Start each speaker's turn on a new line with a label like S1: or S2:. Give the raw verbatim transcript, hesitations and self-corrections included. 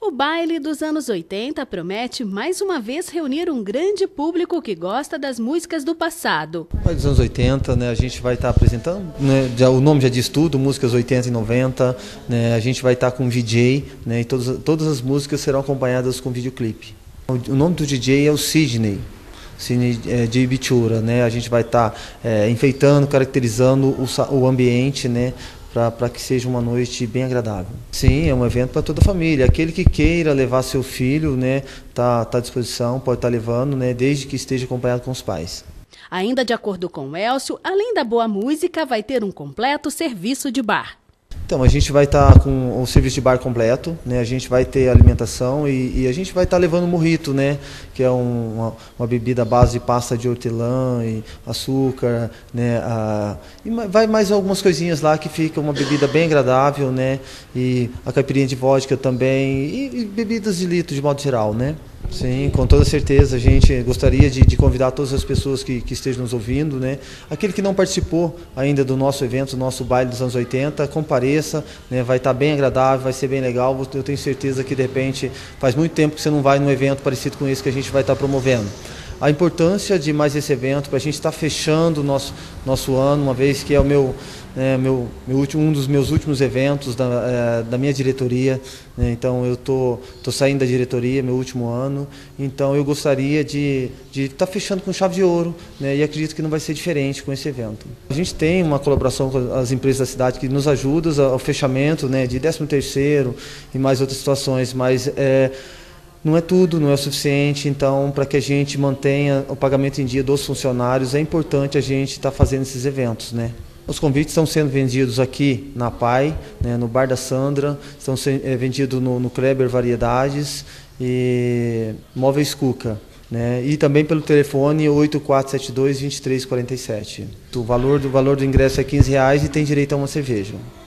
S1: O baile dos anos oitenta promete mais uma vez reunir um grande público que gosta das músicas do passado.
S2: O baile dos anos oitenta, né, a gente vai estar apresentando, né, já, o nome já diz tudo, músicas oitenta e noventa, né, a gente vai estar com D J, né, e todas, todas as músicas serão acompanhadas com videoclipe. O, o nome do D J é o Sidney. Cine é, de Ibitura, né? A gente vai estar tá, é, enfeitando, caracterizando o, o ambiente, né? Para que seja uma noite bem agradável. Sim, é um evento para toda a família. Aquele que queira levar seu filho, né? Tá, tá à disposição, pode estar tá levando, né? Desde que esteja acompanhado com os pais.
S1: Ainda de acordo com o Elcio, além da boa música, vai ter um completo serviço de bar.
S2: Então, a gente vai estar tá com o serviço de bar completo, né? A gente vai ter alimentação e, e a gente vai estar tá levando mojito, né? Que é um, uma, uma bebida à base de pasta de hortelã e açúcar, né? Ah, e vai mais algumas coisinhas lá que fica uma bebida bem agradável, né? E a caipirinha de vodka também e, e bebidas de litro de modo geral, né? Sim, com toda certeza. A gente gostaria de, de convidar todas as pessoas que, que estejam nos ouvindo, né? Aquele que não participou ainda do nosso evento, do nosso baile dos anos oitenta, compareça, né? Vai estar bem agradável, vai ser bem legal. Eu tenho certeza que de repente faz muito tempo que você não vai num evento parecido com esse que a gente vai estar promovendo. A importância de mais esse evento para a gente estar fechando o nosso, nosso ano, uma vez que é o meu, é, meu, meu último, um dos meus últimos eventos da, é, da minha diretoria, né? Então eu estou tô, tô saindo da diretoria, meu último ano, então eu gostaria de estar fechando com chave de ouro, né? E acredito que não vai ser diferente com esse evento. A gente tem uma colaboração com as empresas da cidade que nos ajudam ao fechamento, né, de décimo terceiro e mais outras situações, mas é, não é tudo, não é o suficiente, então para que a gente mantenha o pagamento em dia dos funcionários, é importante a gente estar tá fazendo esses eventos, né? Os convites estão sendo vendidos aqui na P A I, né, no Bar da Sandra, estão sendo é, vendidos no, no Kleber Variedades e Móveis Cuca, né, e também pelo telefone oito quatro sete dois, dois três quatro sete. O valor do, valor do ingresso é quinze reais e tem direito a uma cerveja.